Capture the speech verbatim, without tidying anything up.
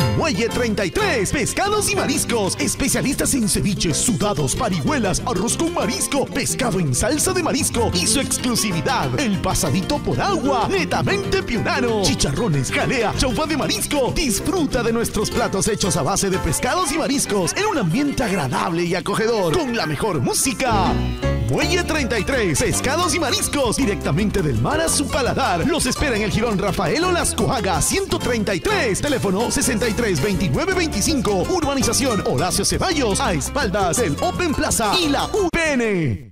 Muelle treinta y tres, pescados y mariscos, especialistas en ceviches, sudados, parihuelas, arroz con marisco, pescado en salsa de marisco y su exclusividad, el pasadito por agua, netamente piurano, chicharrones, jalea, chaufa de marisco. Disfruta de nuestros platos hechos a base de pescados y mariscos en un ambiente agradable y acogedor, con la mejor música. Muelle treinta y tres, pescados y mariscos, directamente del mar a su paladar. Los espera en el Jirón Rafael Olascoaga ciento treinta y tres, teléfono sesenta y tres veintinueve veinticinco, urbanización Horacio Ceballos, a espaldas del Open Plaza y la U P N.